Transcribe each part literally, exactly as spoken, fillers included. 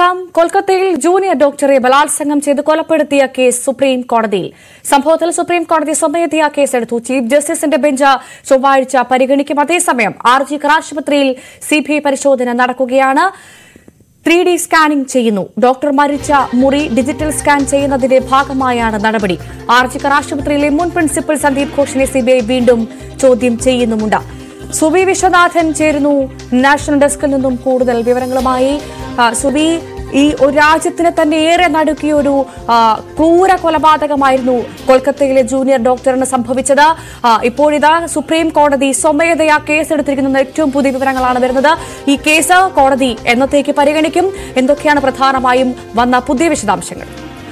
നോക്കാം. കൊൽക്കത്തയിൽ ജൂനിയർ ഡോക്ടറെ ബലാത്സംഗം ചെയ്ത് കൊലപ്പെടുത്തിയ കേസ് സുപ്രീം കോടതിയിൽ. സംഭവത്തിൽ സുപ്രീം കോടതി സ്വമേധയാ കേസെടുത്തു. ചീഫ് ജസ്റ്റിസിന്റെ ബെഞ്ച് ചൊവ്വാഴ്ച പരിഗണിക്കും. അതേസമയം ആർജിക്കർ ആശുപത്രിയിൽ സിബിഐ പരിശോധന നടക്കുകയാണ്. ത്രീ ഡി സ്കാനിംഗ് ചെയ്യുന്നു. ഡോക്ടർ മരിച്ച മുറി ഡിജിറ്റൽ സ്കാൻ ചെയ്യുന്നതിന്റെ ഭാഗമായാണ് നടപടി. ആർജിക്കർ ആശുപത്രിയിലെ മുൻ പ്രിൻസിപ്പൽ സന്ദീപ് ഘോഷിനെ സിബിഐ വീണ്ടും ചോദ്യം ചെയ്യുന്നുമുണ്ട്. സുബി വിശ്വനാഥൻ ചേരുന്നു നാഷണൽ ഡെസ്കിൽ നിന്നും കൂടുതൽ വിവരങ്ങളുമായി. സുബി, ഈ ഒരു രാജ്യത്തിന് തന്നെ ഏറെ നടുക്കിയ ഒരു ക്രൂര കൊലപാതകമായിരുന്നു കൊൽക്കത്തയിലെ ജൂനിയർ ഡോക്ടറിന് സംഭവിച്ചത്. ഇപ്പോഴിതാ സുപ്രീം കോടതി സ്വമേധയാ കേസെടുത്തിരിക്കുന്ന ഏറ്റവും പുതിയ വിവരങ്ങളാണ് വരുന്നത്. ഈ കേസ് കോടതി എന്നത്തേക്ക് പരിഗണിക്കും? എന്തൊക്കെയാണ് പ്രധാനമായും വന്ന പുതിയ വിശദാംശങ്ങൾ?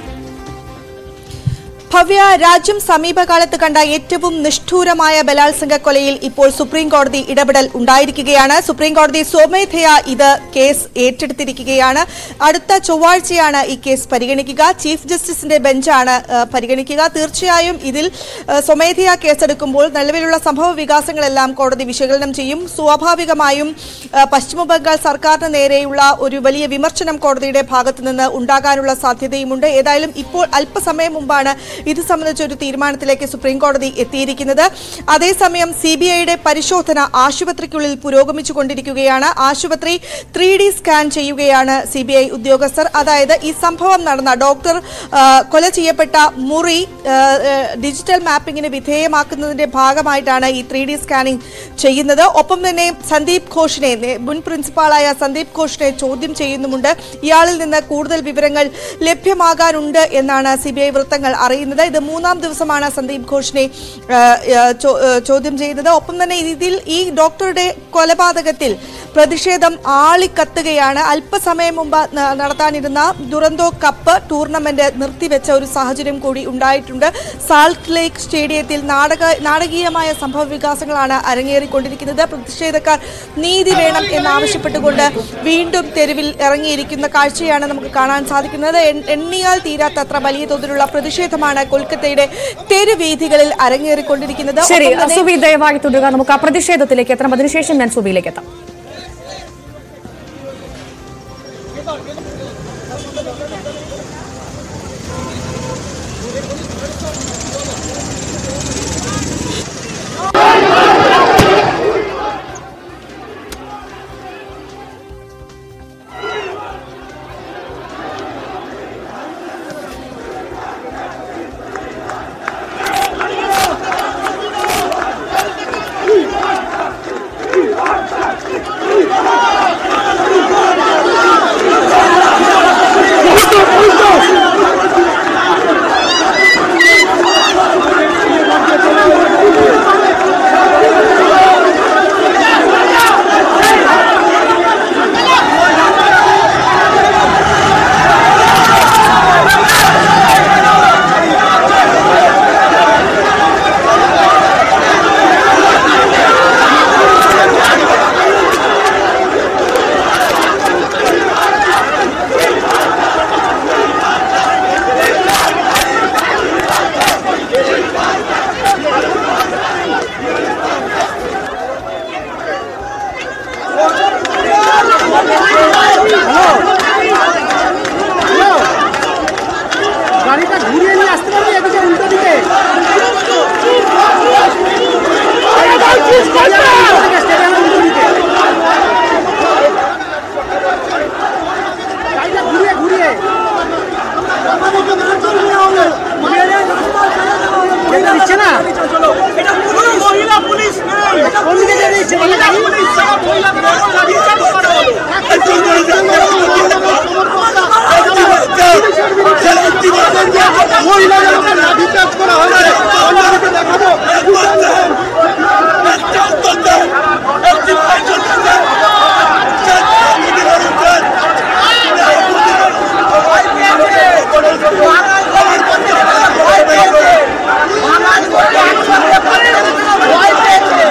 ഭവ്യ, രാജ്യം സമീപകാലത്ത് കണ്ട ഏറ്റവും നിഷ്ഠൂരമായ ബലാത്സംഗ കൊലയിൽ ഇപ്പോൾ സുപ്രീം കോടതി ഇടപെടൽ ഉണ്ടായിരിക്കുകയാണ്. സുപ്രീം കോടതി സ്വമേധയാ ഇത് കേസ് ഏറ്റെടുത്തിരിക്കുകയാണ്. അടുത്ത ചൊവ്വാഴ്ചയാണ് ഈ കേസ് പരിഗണിക്കുക. ചീഫ് ജസ്റ്റിസിന്റെ ബെഞ്ചാണ് പരിഗണിക്കുക. തീർച്ചയായും ഇതിൽ സ്വമേധയാ കേസെടുക്കുമ്പോൾ നിലവിലുള്ള സംഭവ വികാസങ്ങളെല്ലാം കോടതി വിശകലനം ചെയ്യും. സ്വാഭാവികമായും പശ്ചിമബംഗാൾ സർക്കാരിന് നേരെയുള്ള ഒരു വലിയ വിമർശനം കോടതിയുടെ ഭാഗത്തു നിന്ന് ഉണ്ടാകാനുള്ള സാധ്യതയുമുണ്ട്. ഏതായാലും ഇപ്പോൾ അല്പസമയം മുമ്പാണ് ഇത് സംബന്ധിച്ച ഒരു തീരുമാനത്തിലേക്ക് സുപ്രീം കോടതി എത്തിയിരിക്കുന്നത്. അതേസമയം സിബിഐയുടെ പരിശോധന ആശുപത്രിക്കുള്ളിൽ പുരോഗമിച്ചുകൊണ്ടിരിക്കുകയാണ്. ആശുപത്രി ത്രീ ഡി സ്കാൻ ചെയ്യുകയാണ് സിബിഐ ഉദ്യോഗസ്ഥർ. അതായത് ഈ സംഭവം നടന്ന ഡോക്ടർ കൊല ചെയ്യപ്പെട്ട മുറി ഡിജിറ്റൽ മാപ്പിംഗിന് വിധേയമാക്കുന്നതിന്റെ ഭാഗമായിട്ടാണ് ഈ ത്രീ ഡി സ്കാനിംഗ് ചെയ്യുന്നത്. ഒപ്പം തന്നെ സന്ദീപ് ഘോഷിനെ, മുൻ പ്രിൻസിപ്പാളായ സന്ദീപ് ഘോഷിനെ ചോദ്യം ചെയ്യുന്നുമുണ്ട്. ഇയാളിൽ നിന്ന് കൂടുതൽ വിവരങ്ങൾ ലഭ്യമാകാനുണ്ട് എന്നാണ് സിബിഐ വൃത്തങ്ങൾ അറിയുന്നത്. ഇത് മൂന്നാം ദിവസമാണ് സന്ദീപ് ഘോഷിനെ ചോദ്യം ചെയ്യുന്നത്. ഒപ്പം തന്നെ ഇതിൽ ഈ ഡോക്ടറുടെ കൊലപാതകത്തിൽ പ്രതിഷേധം ആളിക്കത്തുകയാണ്. അല്പസമയം മുമ്പ് നടത്താനിരുന്ന ദുരന്തോ കപ്പ് ടൂർണമെന്റ് നിർത്തിവെച്ച ഒരു സാഹചര്യം കൂടി ഉണ്ടായിട്ടുണ്ട്. സാൾട്ട് ലേക്ക് സ്റ്റേഡിയത്തിൽ നാടക നാടകീയമായ സംഭവ വികാസങ്ങളാണ് അരങ്ങേറിക്കൊണ്ടിരിക്കുന്നത്. പ്രതിഷേധക്കാർ നീതി വേണം എന്നാവശ്യപ്പെട്ടുകൊണ്ട് വീണ്ടും തെരുവിൽ ഇറങ്ങിയിരിക്കുന്ന കാഴ്ചയാണ് നമുക്ക് കാണാൻ സാധിക്കുന്നത്. എണ്ണിയാൽ തീരാത്തത്ര വലിയ തോതിലുള്ള പ്രതിഷേധമാണ് കൊൽക്കത്തയുടെ തെരുവീഥികളിൽ അരങ്ങേറിക്കൊണ്ടിരിക്കുന്നത്. ദയവായി തുടരുക. നമുക്ക് ആ പ്രതിഷേധത്തിലേക്ക് എത്താം. അതിനുശേഷം ഞാൻ സുബിയിലേക്ക് എത്താം.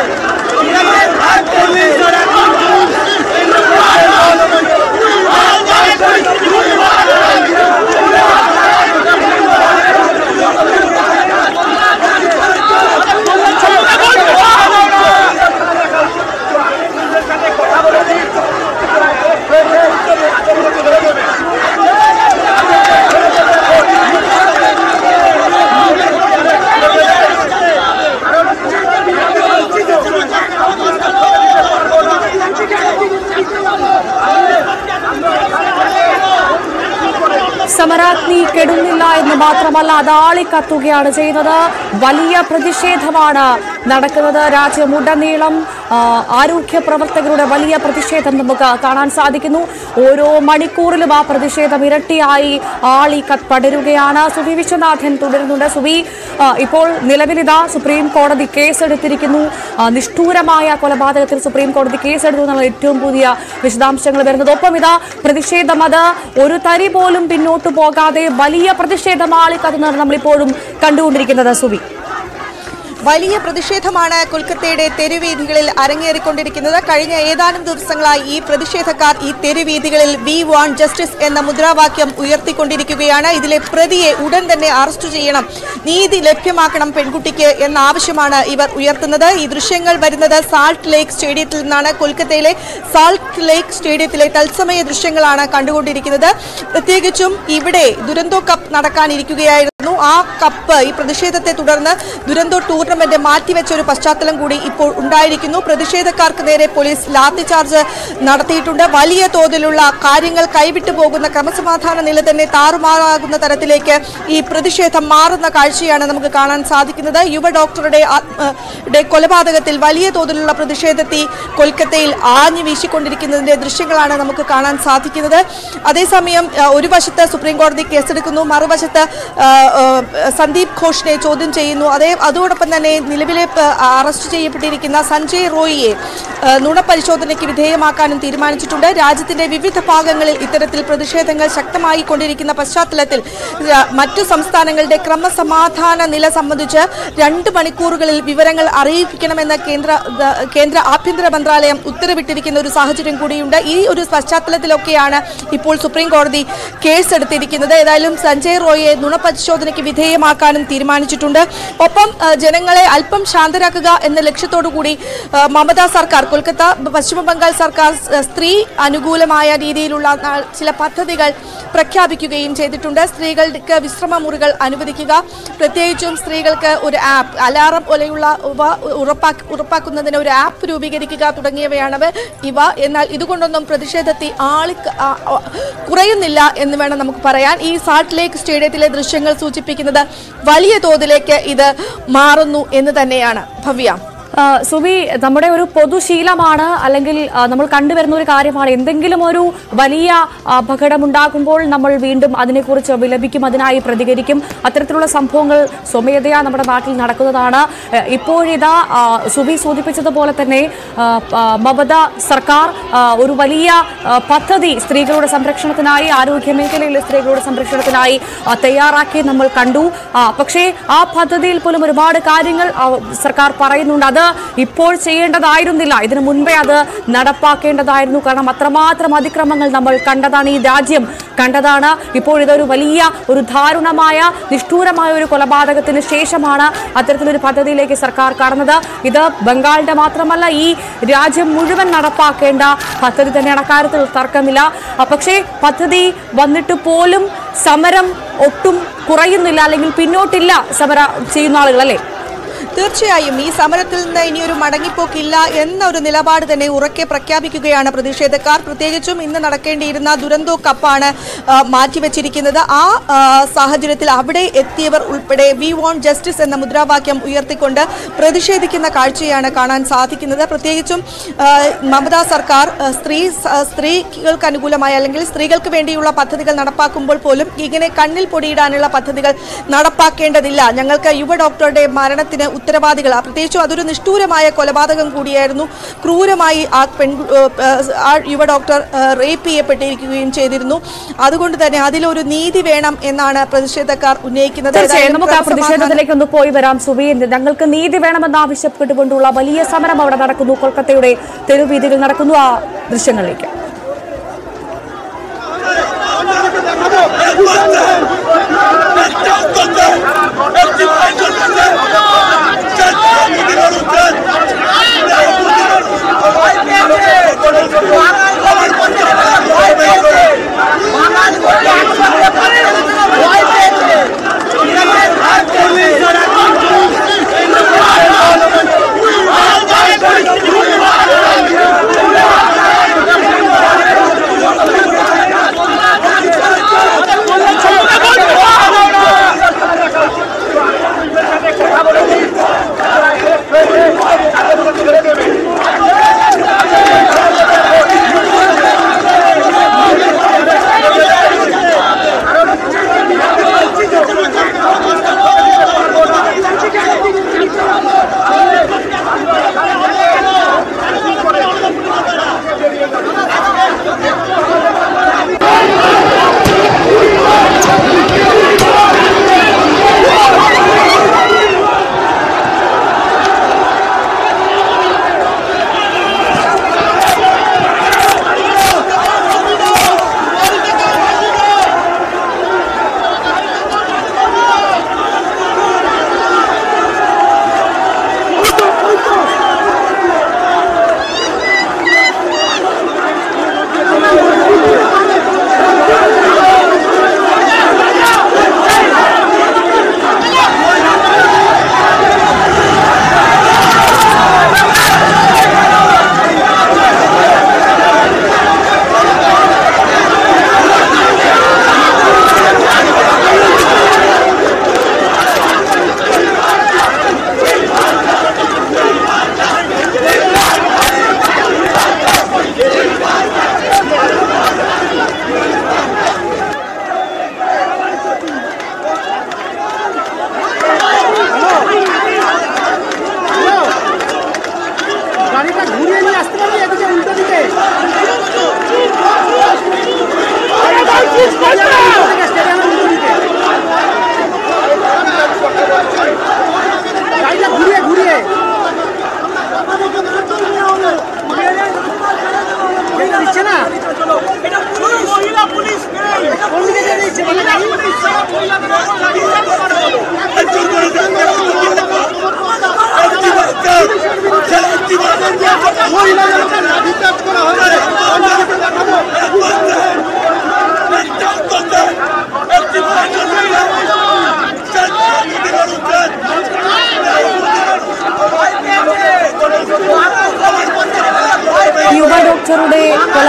Police! സമരാഗ്നി കെടുന്നില്ല എന്ന് മാത്രമല്ല അത് ആളിക്കത്തുകയാണ് ചെയ്യുന്നത്. വലിയ പ്രതിഷേധമാണ് നടക്കുന്നത്. രാജ്യമുടനീളം ആരോഗ്യ പ്രവർത്തകരുടെ വലിയ പ്രതിഷേധം നമുക്ക് കാണാൻ സാധിക്കുന്നു. ഓരോ മണിക്കൂറിലും ആ പ്രതിഷേധം ഇരട്ടിയായി ആളി പടരുകയാണ്. സുവി വിശ്വനാഥൻ തുടരുന്നുണ്ട്. സുവി, ഇപ്പോൾ നിലവിലിതാ സുപ്രീം കോടതി കേസെടുത്തിരിക്കുന്നു. നിഷ്ഠൂരമായ കൊലപാതകത്തിൽ സുപ്രീം കോടതി കേസെടുത്തു എന്നുള്ള ഏറ്റവും പുതിയ വിശദാംശങ്ങൾ വരുന്നത്. ഒപ്പം ഇതാ പ്രതിഷേധം അത് ഒരു തരി പോലും പിന്നോട്ട് പോകാതെ വലിയ പ്രതിഷേധം ആളിക്കത്തുന്നതാണ് നമ്മളിപ്പോഴും കണ്ടുകൊണ്ടിരിക്കുന്നത്. സുവി, വലിയ പ്രതിഷേധമാണ് കൊൽക്കത്തയുടെ തെരുവീഥികളിൽ അരങ്ങേറിക്കൊണ്ടിരിക്കുന്നത്. കഴിഞ്ഞ ഏതാനും ദിവസങ്ങളായി ഈ പ്രതിഷേധക്കാർ ഈ തെരുവീഥികളിൽ വി വാണ്ട് ജസ്റ്റിസ് എന്ന മുദ്രാവാക്യം ഉയർത്തിക്കൊണ്ടിരിക്കുകയാണ്. ഇതിലെ പ്രതിയെ ഉടൻ തന്നെ അറസ്റ്റ് ചെയ്യണം, നീതി ലഭ്യമാക്കണം പെൺകുട്ടിക്ക് എന്ന ആവശ്യമാണ് ഇവർ ഉയർത്തുന്നത്. ഈ ദൃശ്യങ്ങൾ വരുന്നത് സാൾട്ട് ലേക്ക് സ്റ്റേഡിയത്തിൽ നിന്നാണ്. കൊൽക്കത്തയിലെ സാൾട്ട് ലേക്ക് സ്റ്റേഡിയത്തിലെ തത്സമയ ദൃശ്യങ്ങളാണ് കണ്ടുകൊണ്ടിരിക്കുന്നത്. പ്രത്യേകിച്ചും ഇവിടെ ദുരന്തോ കപ്പ് നടക്കാനിരിക്കുകയായിരുന്നു. ആ കപ്പ് ഈ പ്രതിഷേധത്തെ തുടർന്ന് ദുരന്തോ ടൂർണമെന്റ് മാറ്റിവെച്ച ഒരു പശ്ചാത്തലം കൂടി ഇപ്പോൾ ഉണ്ടായിരിക്കുന്നു. പ്രതിഷേധക്കാർക്ക് നേരെ പോലീസ് ലാത്തി ചാർജ് നടത്തിയിട്ടുണ്ട്. വലിയ തോതിലുള്ള കാര്യങ്ങൾ കൈവിട്ടു പോകുന്ന ക്രമസമാധാന നില തന്നെ താറുമാറാകുന്ന തരത്തിലേക്ക് ഈ പ്രതിഷേധം മാറുന്ന കാഴ്ചയാണ് നമുക്ക് കാണാൻ സാധിക്കുന്നത്. യുവ ഡോക്ടറുടെ കൊലപാതകത്തിൽ വലിയ തോതിലുള്ള പ്രതിഷേധത്തിൽ കൊൽക്കത്തയിൽ ആഞ്ഞു വീശിക്കൊണ്ടിരിക്കുന്നതിന്റെ ദൃശ്യങ്ങളാണ് നമുക്ക് കാണാൻ സാധിക്കുന്നത്. അതേസമയം ഒരു വശത്ത് സുപ്രീം കോടതി കേസെടുക്കുന്നു, മറുവശത്ത് സന്ദീപ് ഘോഷിനെ ചോദ്യം ചെയ്യുന്നു. അതേ അതോടൊപ്പം തന്നെ നിലവിലെ അറസ്റ്റ് ചെയ്യപ്പെട്ടിരിക്കുന്ന സഞ്ജയ് റോയിയെ നുണപരിശോധനയ്ക്ക് വിധേയമാക്കാനും തീരുമാനിച്ചിട്ടുണ്ട്. രാജ്യത്തിന്റെ വിവിധ ഭാഗങ്ങളിൽ ഇത്തരത്തിൽ പ്രതിഷേധങ്ങൾ ശക്തമായി കൊണ്ടിരിക്കുന്ന പശ്ചാത്തലത്തിൽ മറ്റു സംസ്ഥാനങ്ങളുടെ ക്രമസമാധാന നില സംബന്ധിച്ച് രണ്ട് മണിക്കൂറുകളിൽ വിവരങ്ങൾ അറിയിക്കണമെന്ന് കേന്ദ്ര കേന്ദ്ര ആഭ്യന്തര മന്ത്രാലയം ഉത്തരവിട്ടിരിക്കുന്ന ഒരു സാഹചര്യം കൂടിയുണ്ട്. ഈ ഒരു പശ്ചാത്തലത്തിലൊക്കെയാണ് ഇപ്പോൾ സുപ്രീം കോടതി കേസെടുത്തിരിക്കുന്നത്. ഏതായാലും സഞ്ജയ് റോയിയെ നുണപരിശോധനയ്ക്ക് വിധേയമാക്കാനും തീരുമാനിച്ചിട്ടുണ്ട്. ഒപ്പം ജനങ്ങളെ അല്പം ശാന്തരാക്കുക എന്ന ലക്ഷ്യത്തോടു കൂടി മമതാ സർക്കാർ, കൊൽക്കത്ത പശ്ചിമ ബംഗാൾ സർക്കാർ സ്ത്രീ അനുകൂലമായ രീതിയിലുള്ള ചില പദ്ധതികൾ പ്രഖ്യാപിക്കുകയും ചെയ്തിട്ടുണ്ട്. സ്ത്രീകൾക്ക് വിശ്രമ മുറികൾ അനുവദിക്കുക, പ്രത്യേകിച്ചും സ്ത്രീകൾക്ക് ഒരു ആപ്പ്, അലാറം പോലെയുള്ള ഉറപ്പാക്കുന്നതിന് ഒരു ആപ്പ് രൂപീകരിക്കുക തുടങ്ങിയവയാണ് ഇവ. എന്നാൽ ഇതുകൊണ്ടൊന്നും പ്രതിഷേധത്തിൽ ആളി കുറയുന്നില്ല എന്ന് വേണം നമുക്ക് പറയാൻ. ഈ സാൾട്ട് ലേക്ക് സ്റ്റേഡിയത്തിലെ ദൃശ്യങ്ങൾ സൂചിപ്പിക്കുന്നത് വലിയ തോതിലേക്ക് ഇത് മാറുന്നു എന്ന് തന്നെയാണ്. ഭവ്യ, സുവി, നമ്മുടെ ഒരു പൊതുശീലമാണ്, അല്ലെങ്കിൽ നമ്മൾ കണ്ടുവരുന്ന ഒരു കാര്യമാണ്, എന്തെങ്കിലും ഒരു വലിയ അപകടമുണ്ടാകുമ്പോൾ നമ്മൾ വീണ്ടും അതിനെക്കുറിച്ച് വിലപിക്കും, അതിനായി പ്രതികരിക്കും. അത്തരത്തിലുള്ള സംഭവങ്ങൾ സ്വമേധയാ നമ്മുടെ നാട്ടിൽ നടക്കുന്നതാണ്. ഇപ്പോഴിതാ സുവി സൂചിപ്പിച്ചതുപോലെ തന്നെ മമത സർക്കാർ ഒരു വലിയ പദ്ധതി സ്ത്രീകളുടെ സംരക്ഷണത്തിനായി, ആരോഗ്യ മേഖലയിലെ സ്ത്രീകളുടെ സംരക്ഷണത്തിനായി തയ്യാറാക്കി നമ്മൾ കണ്ടു. പക്ഷേ ആ പദ്ധതിയിൽ പോലും ഒരുപാട് കാര്യങ്ങൾ സർക്കാർ പറയുന്നുണ്ട്. അത് ഇപ്പോൾ ചെയ്യേണ്ടതായിരുന്നില്ല, ഇതിനു മുൻപേ അത് നടപ്പാക്കേണ്ടതായിരുന്നു. കാരണം അത്രമാത്രം അതിക്രമങ്ങൾ നമ്മൾ കണ്ടതാണ്, ഈ രാജ്യം കണ്ടതാണ്. ഇപ്പോൾ ഇതൊരു വലിയ ഒരു ദാരുണമായ നിഷ്ഠൂരമായ ഒരു കൊലപാതകത്തിന് ശേഷമാണ് അത്തരത്തിലൊരു പദ്ധതിയിലേക്ക് സർക്കാർ കടന്നത്. ഇത് ബംഗാളിന്റെ മാത്രമല്ല, ഈ രാജ്യം മുഴുവൻ നടപ്പാക്കേണ്ട പദ്ധതി തന്നെയാണ്, അക്കാര്യത്തിൽ തർക്കമില്ല. പക്ഷേ പദ്ധതി വന്നിട്ട് പോലും സമരം ഒട്ടും കുറയുന്നില്ല, അല്ലെങ്കിൽ പിന്നോട്ടില്ല സമരം ചെയ്യുന്ന ആളുകൾ, അല്ലേ? തീർച്ചയായും ഈ സമരത്തിൽ നിന്ന് ഇനിയൊരു മടങ്ങിപ്പോക്കില്ല എന്ന ഒരു നിലപാട് തന്നെ ഉറക്കെ പ്രഖ്യാപിക്കുകയാണ് പ്രതിഷേധക്കാർ. പ്രത്യേകിച്ചും ഇന്ന് നടക്കേണ്ടിയിരുന്ന ദുരന്തോ കപ്പാണ് മാറ്റിവെച്ചിരിക്കുന്നത്. ആ സാഹചര്യത്തിൽ അവിടെ എത്തിയവർ ഉൾപ്പെടെ വി വോണ്ട് ജസ്റ്റിസ് എന്ന മുദ്രാവാക്യം ഉയർത്തിക്കൊണ്ട് പ്രതിഷേധിക്കുന്ന കാഴ്ചയാണ് കാണാൻ സാധിക്കുന്നത്. പ്രത്യേകിച്ചും മമതാ സർക്കാർ സ്ത്രീ സ്ത്രീകൾക്ക് അനുകൂലമായ അല്ലെങ്കിൽ സ്ത്രീകൾക്ക് വേണ്ടിയുള്ള പദ്ധതികൾ നടപ്പാക്കുമ്പോൾ പോലും ഇങ്ങനെ കണ്ണിൽ പൊടിയിടാനുള്ള പദ്ധതികൾ നടപ്പാക്കേണ്ടതില്ല, ഞങ്ങൾക്ക് യുവ ഡോക്ടറുടെ മരണത്തിന് ഉത്തരവാദികൾ, പ്രത്യേകിച്ചും അതൊരു നിഷ്ഠൂരമായ കൊലപാതകം കൂടിയായിരുന്നു, ക്രൂരമായി ആ പെൺ ആ യുവ ഡോക്ടർ റേപ്പ് ചെയ്യപ്പെട്ടിരിക്കുകയും ചെയ്തിരുന്നു. അതുകൊണ്ട് തന്നെ അതിലൊരു നീതി വേണം എന്നാണ് പ്രതിഷേധക്കാർ ഉന്നയിക്കുന്നത്. നമുക്ക് ആ പ്രതിഷേധത്തിലേക്ക് ഒന്ന് പോയി വരാം. സുവി, ഞങ്ങൾക്ക് നീതി വേണമെന്ന് ആവശ്യപ്പെട്ടുകൊണ്ടുള്ള വലിയ സമരം അവിടെ നടക്കുന്നു, കൊൽക്കത്തയുടെ തെരുവീഥികൾ നടക്കുന്നു. ആ ദൃശ്യങ്ങളിലേക്ക്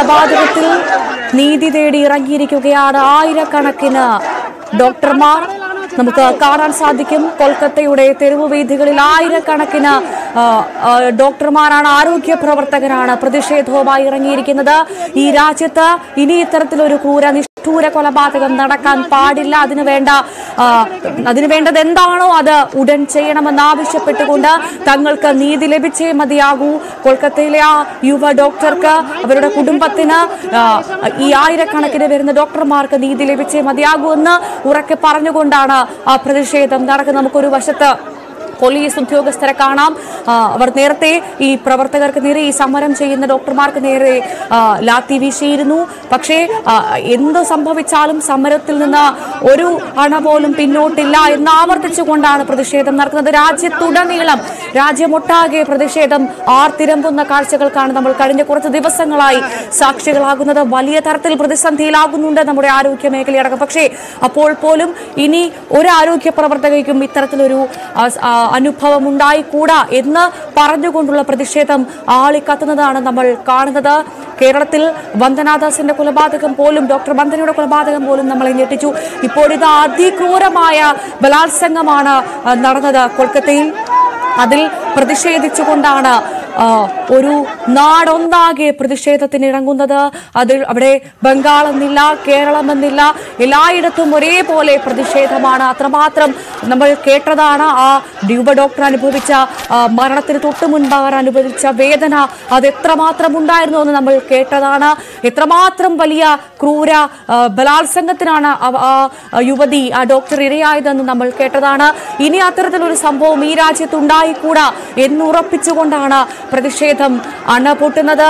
കൊലപാതകത്തിൽ നീതി തേടി ഇറങ്ങിയിരിക്കുകയാണ് ആയിരക്കണക്കിന് ഡോക്ടർമാർ. നമുക്ക് കാണാൻ സാധിക്കും കൊൽക്കത്തയുടെ തെരുവ് വീഥികളിൽ ആയിരക്കണക്കിന് ഡോക്ടർമാരാണ്, ആരോഗ്യ പ്രവർത്തകരാണ് പ്രതിഷേധവുമായി ഇറങ്ങിയിരിക്കുന്നത്. ഈ രാജ്യത്ത് ഇനി ഇത്തരത്തിലൊരു ക്രൂര നിഷ്ഠൂര കൊലപാതകം നടക്കാൻ പാടില്ല. അതിനു വേണ്ട അതിനു വേണ്ടത് എന്താണോ അത് ഉടൻ ചെയ്യണമെന്നാവശ്യപ്പെട്ടുകൊണ്ട് തങ്ങൾക്ക് നീതി ലഭിച്ചേ മതിയാകൂ. കൊൽക്കത്തയിലെ ആ യുവ ഡോക്ടർക്ക്, അവരുടെ കുടുംബത്തിന്, ഈ ആയിരക്കണക്കിന് വരുന്ന ഡോക്ടർമാർക്ക് നീതി ലഭിച്ചേ മതിയാകൂ എന്ന് ഉറക്കെ പറഞ്ഞുകൊണ്ടാണ് ആ പ്രതിഷേധം നടക്കുന്നത്. നമുക്കൊരു വശത്ത് പോലീസ് ഉദ്യോഗസ്ഥരെ കാണാം. അവർ നേരത്തെ ഈ പ്രവർത്തകർക്ക് നേരെ, ഈ സമരം ചെയ്യുന്ന ഡോക്ടർമാർക്ക് നേരെ ലാത്തി വീശിയിരുന്നു. പക്ഷേ എന്ത് സംഭവിച്ചാലും സമരത്തിൽ നിന്ന് ഒരു അണ പോലും പിന്നോട്ടില്ല എന്ന് ആവർത്തിച്ചുകൊണ്ടാണ് പ്രതിഷേധം നടക്കുന്നത്. രാജ്യത്തുടനീളം, രാജ്യമൊട്ടാകെ പ്രതിഷേധം ആർത്തിരമ്പുന്ന കാഴ്ചകൾക്കാണ് നമ്മൾ കഴിഞ്ഞ കുറച്ച് ദിവസങ്ങളായി സാക്ഷികളാകുന്നത്. വലിയ തരത്തിൽ പ്രതിസന്ധിയിലാകുന്നുണ്ട് നമ്മുടെ ആരോഗ്യ മേഖലയടക്കം. പക്ഷേ അപ്പോൾ പോലും ഇനി ഒരു ആരോഗ്യ പ്രവർത്തകയ്ക്കും ഇത്തരത്തിലൊരു അനുഭവം ഉണ്ടായിക്കൂടാ എന്ന് പറഞ്ഞുകൊണ്ടുള്ള പ്രതിഷേധം ആളിക്കത്തുന്നതാണ് നമ്മൾ കാണുന്നത്. കേരളത്തിൽ വന്ദനാദാസിന്റെ കൊലപാതകം പോലും, ഡോക്ടർ വന്ദനയുടെ കൊലപാതകം പോലും നമ്മളെ ഞെട്ടിച്ചു. ഇപ്പോഴിത് അതിക്രൂരമായ ബലാത്സംഗമാണ് നടന്നത് കൊൽക്കത്തയിൽ. അതിൽ പ്രതിഷേധിച്ചുകൊണ്ടാണ് ഒരു നാടൊന്നാകെ പ്രതിഷേധത്തിന് ഇറങ്ങുന്നത്. അതിൽ അവിടെ ബംഗാളെന്നില്ല, കേരളമെന്നില്ല, എല്ലായിടത്തും ഒരേപോലെ പ്രതിഷേധമാണ്. അത്രമാത്രം നമ്മൾ കേട്ടതാണ് ആ യുവ ഡോക്ടർ അനുഭവിച്ച മരണത്തിന് തൊട്ടു മുൻപ് അവർ അനുഭവിച്ച വേദന, അത് എത്രമാത്രം ഉണ്ടായിരുന്നു എന്ന് നമ്മൾ കേട്ടതാണ്. എത്രമാത്രം വലിയ ക്രൂര ബലാത്സംഗത്തിനാണ് ആ യുവതി, ആ ഡോക്ടർ ഇരയായതെന്ന് നമ്മൾ കേട്ടതാണ്. ഇനി അത്തരത്തിലൊരു സംഭവം ഈ രാജ്യത്ത് ഉണ്ടായിക്കൂടാ എന്നുറപ്പിച്ചുകൊണ്ടാണ് പ്രതിഷേധം അണപൊട്ടുന്നത്.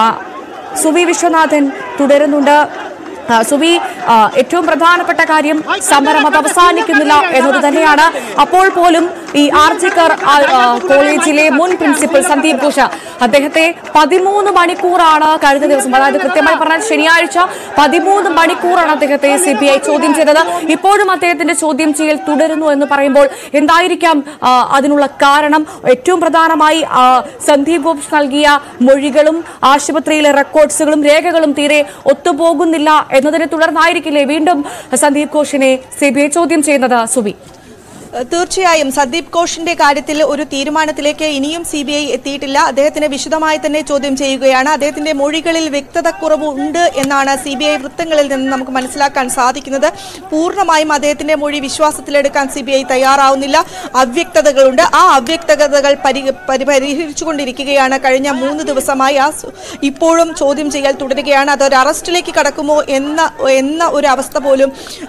സുവി വിശ്വനാഥൻ തുടരുന്നുണ്ട്. സുവി, ഏറ്റവും പ്രധാനപ്പെട്ട കാര്യം സമരം അത് അവസാനിക്കുന്നില്ല എന്നത് തന്നെയാണ്. അപ്പോൾ പോലും ഈ ആർജിക്കർ കോളേജിലെ മുൻ പ്രിൻസിപ്പൽ സന്ദീപ് ഘോഷ്, അദ്ദേഹത്തെ പതിമൂന്ന് മണിക്കൂറാണ് കഴിഞ്ഞ ദിവസം, അതായത് കൃത്യമായി പറഞ്ഞാൽ ശനിയാഴ്ച പതിമൂന്ന് മണിക്കൂറാണ് അദ്ദേഹത്തെ സി ബി ഐ ചോദ്യം ചെയ്തത്. ഇപ്പോഴും അദ്ദേഹത്തിന്റെ ചോദ്യം ചെയ്യൽ തുടരുന്നു എന്ന് പറയുമ്പോൾ എന്തായിരിക്കാം അതിനുള്ള കാരണം? ഏറ്റവും പ്രധാനമായി സന്ദീപ് ഘോഷ് നൽകിയ മൊഴികളും ആശുപത്രിയിലെ റെക്കോർഡ്സുകളും രേഖകളും തീരെ ഒത്തുപോകുന്നില്ല എന്നതിനെ തുടർന്നായിരിക്കില്ലേ വീണ്ടും സന്ദീപ് ഘോഷിനെ സി ബി ഐ ചോദ്യം ചെയ്യുന്നത്? സുബി, തീർച്ചയായും സന്ദീപ് ഘോഷിന്റെ കാര്യത്തിൽ ഒരു തീരുമാനത്തിലേക്ക് ഇനിയും സി ബി ഐ എത്തിയിട്ടില്ല. അദ്ദേഹത്തിനെ വിശദമായി തന്നെ ചോദ്യം ചെയ്യുകയാണ്. അദ്ദേഹത്തിന്റെ മൊഴികളിൽ വ്യക്തതക്കുറവ് ഉണ്ട് എന്നാണ് സി ബി ഐ വൃത്തങ്ങളിൽ നിന്ന് നമുക്ക് മനസ്സിലാക്കാൻ സാധിക്കുന്നത്. പൂർണ്ണമായും അദ്ദേഹത്തിന്റെ മൊഴി വിശ്വാസത്തിലെടുക്കാൻ സി ബി ഐ തയ്യാറാവുന്നില്ല. അവ്യക്തതകളുണ്ട്. ആ അവ്യക്തതകൾ പരി പരിഹരിച്ചുകൊണ്ടിരിക്കുകയാണ് കഴിഞ്ഞ മൂന്ന് ദിവസമായി. ആ ഇപ്പോഴും ചോദ്യം ചെയ്യൽ തുടരുകയാണ്. അതൊരു അറസ്റ്റിലേക്ക് കടക്കുമോ എന്ന എന്ന ഒരു അവസ്ഥ പോലും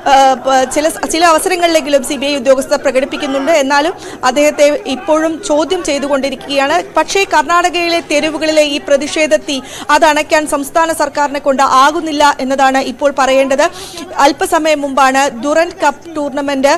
ചില ചില അവസരങ്ങളിലെങ്കിലും സി ബി ഐ ഉദ്യോഗസ്ഥർ പ്രകടിപ്പിക്കുന്നുണ്ട്. എന്നാലും അദ്ദേഹത്തെ ഇപ്പോഴും ചോദ്യം ചെയ്തുകൊണ്ടിരിക്കുകയാണ്. പക്ഷേ കർണാടകയിലെ തെരുവുകളിലെ ഈ പ്രതിഷേധത്തി അതണയ്ക്കാൻ സംസ്ഥാന സർക്കാരിനെ കൊണ്ട് ആകുന്നില്ല എന്നതാണ് ഇപ്പോൾ പറയേണ്ടത്. അല്പസമയം മുമ്പാണ് ദുറന്റ് കപ്പ് ടൂർണമെന്റ്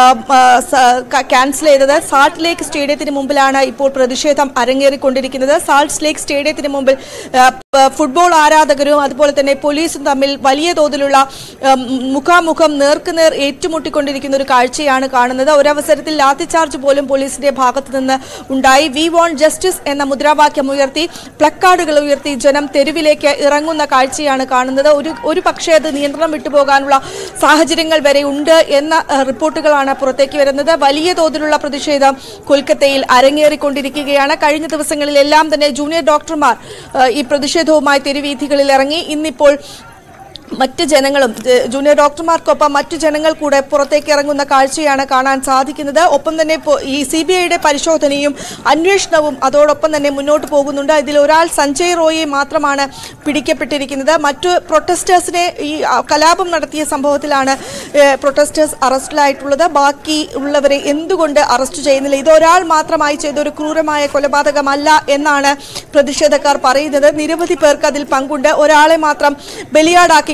ക്യാൻസൽ ചെയ്തത്. സാൾട്ട് ലേക്ക് സ്റ്റേഡിയത്തിന് മുമ്പിലാണ് ഇപ്പോൾ പ്രതിഷേധം അരങ്ങേറിക്കൊണ്ടിരിക്കുന്നത്. സാൾട്ട് ലേക്ക് സ്റ്റേഡിയത്തിന് മുമ്പിൽ ഫുട്ബോൾ ആരാധകരും അതുപോലെ തന്നെ പോലീസും തമ്മിൽ വലിയ തോതിലുള്ള മുഖാമുഖം നേർക്കുനേർ ഏറ്റുമുട്ടിക്കൊണ്ടിരിക്കുന്ന ഒരു കാഴ്ചയാണ് കാണുന്നത്. ഒരവസരത്തിൽ ലാത്തിചാർജ് പോലും പോലീസിന്റെ ഭാഗത്തു നിന്ന് ഉണ്ടായി. വി വോണ്ട് ജസ്റ്റിസ് എന്ന മുദ്രാവാക്യം ഉയർത്തി, പ്ലക്കാർഡുകൾ ഉയർത്തി ജനം തെരുവിലേക്ക് ഇറങ്ങുന്ന കാഴ്ചയാണ് കാണുന്നത്. ഒരു ഒരു പക്ഷേ അത് നിയന്ത്രണം വിട്ടുപോകാനുള്ള സാഹചര്യങ്ങൾ വരെ ഉണ്ട് എന്ന റിപ്പോർട്ടുകളാണ് പുറത്തേക്ക് വരുന്നത്. വലിയ തോതിലുള്ള പ്രതിഷേധം കൊൽക്കത്തയിൽ അരങ്ങേറിക്കൊണ്ടിരിക്കുകയാണ്. കഴിഞ്ഞ ദിവസങ്ങളിലെല്ലാം തന്നെ ജൂനിയർ ഡോക്ടർമാർ ഈ പ്രതിഷേധവുമായി തെരുവീഥികളിൽ ഇറങ്ങി. ഇന്നിപ്പോൾ മറ്റ് ജനങ്ങളും ജൂനിയർ ഡോക്ടർമാർക്കൊപ്പം മറ്റു ജനങ്ങൾ കൂടെ പുറത്തേക്ക് ഇറങ്ങുന്ന കാഴ്ചയാണ് കാണാൻ സാധിക്കുന്നത്. ഒപ്പം തന്നെ ഈ സി ബി ഐയുടെ പരിശോധനയും അന്വേഷണവും അതോടൊപ്പം തന്നെ മുന്നോട്ട് പോകുന്നുണ്ട്. ഇതിൽ ഒരാൾ സഞ്ജയ് റോയെ മാത്രമാണ് പിടിക്കപ്പെട്ടിരിക്കുന്നത്. മറ്റു പ്രൊട്ടസ്റ്റേഴ്സിനെ ഈ കലാപം നടത്തിയ സംഭവത്തിലാണ് പ്രൊട്ടസ്റ്റേഴ്സ് അറസ്റ്റിലായിട്ടുള്ളത്. ബാക്കി ഉള്ളവരെ എന്തുകൊണ്ട് അറസ്റ്റ് ചെയ്യുന്നില്ല? ഇതൊരാൾ മാത്രമായി ചെയ്ത ഒരു ക്രൂരമായ കൊലപാതകമല്ല എന്നാണ് പ്രതിഷേധക്കാർ പറയുന്നത്. നിരവധി പേർക്ക് അതിൽ പങ്കുണ്ട്. ഒരാളെ മാത്രം ബലിയാടാക്കി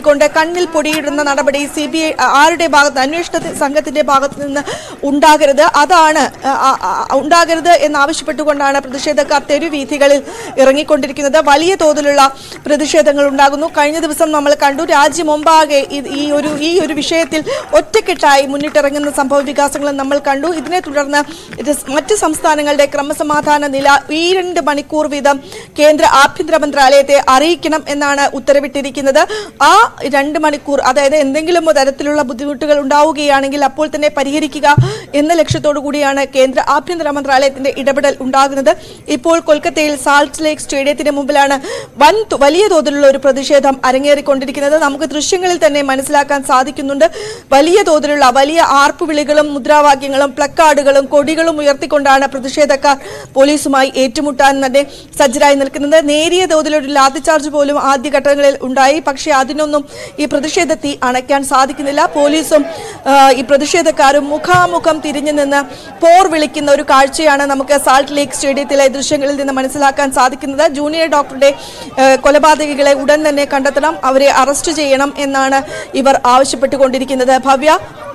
ചൂണ്ടിക്കാട്ടിക്കൊണ്ട് കണ്ണിൽ പൊടിയിടുന്ന നടപടി സി ബി ഐ ആരുടെ ഭാഗത്ത് അന്വേഷണ സംഘത്തിന്റെ ഭാഗത്ത് നിന്ന് ഉണ്ടാകരുത് അതാണ് ഉണ്ടാകരുത് എന്നാവശ്യപ്പെട്ടുകൊണ്ടാണ് പ്രതിഷേധക്കാർ തെരുവീഥികളിൽ ഇറങ്ങിക്കൊണ്ടിരിക്കുന്നത്. വലിയ തോതിലുള്ള പ്രതിഷേധങ്ങൾ ഉണ്ടാകുന്നു. കഴിഞ്ഞ ദിവസം നമ്മൾ കണ്ടു രാജ്യമുമ്പാകെ ഈ ഒരു ഈ ഒരു വിഷയത്തിൽ ഒറ്റക്കെട്ടായി മുന്നിട്ടിറങ്ങുന്ന സംഭവ വികാസങ്ങളും നമ്മൾ കണ്ടു. ഇതിനെ തുടർന്ന് മറ്റ് സംസ്ഥാനങ്ങളുടെ ക്രമസമാധാന നില ഈ രണ്ട് മണിക്കൂർ വീതം കേന്ദ്ര ആഭ്യന്തര മന്ത്രാലയത്തെ അറിയിക്കണം എന്നാണ് ഉത്തരവിട്ടിരിക്കുന്നത്. ആ രണ്ട് മണിക്കൂർ അതായത് എന്തെങ്കിലും തരത്തിലുള്ള ബുദ്ധിമുട്ടുകൾ ഉണ്ടാവുകയാണെങ്കിൽ അപ്പോൾ തന്നെ പരിഹരിക്കുക എന്ന ലക്ഷ്യത്തോടു കൂടിയാണ് കേന്ദ്ര ആഭ്യന്തര മന്ത്രാലയത്തിന്റെ ഇടപെടൽ ഉണ്ടാകുന്നത്. ഇപ്പോൾ കൊൽക്കത്തയിൽ സാൾട്ട് ലേക്ക് സ്റ്റേഡിയത്തിന് മുമ്പിലാണ് വൻ വലിയ തോതിലുള്ള ഒരു പ്രതിഷേധം അരങ്ങേറിക്കൊണ്ടിരിക്കുന്നത്. നമുക്ക് ദൃശ്യങ്ങളിൽ തന്നെ മനസ്സിലാക്കാൻ സാധിക്കുന്നുണ്ട്. വലിയ തോതിലുള്ള വലിയ ആർപ്പുവിളികളും മുദ്രാവാക്യങ്ങളും പ്ലക്കാർഡുകളും കൊടികളും ഉയർത്തിക്കൊണ്ടാണ് പ്രതിഷേധക്കാർ പോലീസുമായി ഏറ്റുമുട്ടാൻ തന്നെ സജ്ജരായി നിൽക്കുന്നത്. നേരിയ തോതിലൊരു ലാത്തിചാർജ് പോലും ആദ്യഘട്ടങ്ങളിൽ ഉണ്ടായി. പക്ഷേ അതിനൊന്നും ഈ പ്രതിഷേധത്തെ അണയ്ക്കാൻ സാധിക്കുന്നില്ല. പോലീസും ഈ പ്രതിഷേധക്കാരും മുഖാമുഖം തിരിഞ്ഞു നിന്ന് പോർ വിളിക്കുന്ന ഒരു കാഴ്ചയാണ് നമുക്ക് സാൾട്ട് ലേക്ക് സ്റ്റേഡിയത്തിലെ ദൃശ്യങ്ങളിൽ നിന്ന് മനസ്സിലാക്കാൻ സാധിക്കുന്നത്. ജൂനിയർ ഡോക്ടറുടെ കൊലപാതകികളെ ഉടൻ തന്നെ കണ്ടെത്തണം, അവരെ അറസ്റ്റ് ചെയ്യണം എന്നാണ് ഇവർ ആവശ്യപ്പെട്ടുകൊണ്ടിരിക്കുന്നത്. ഭവ്യ.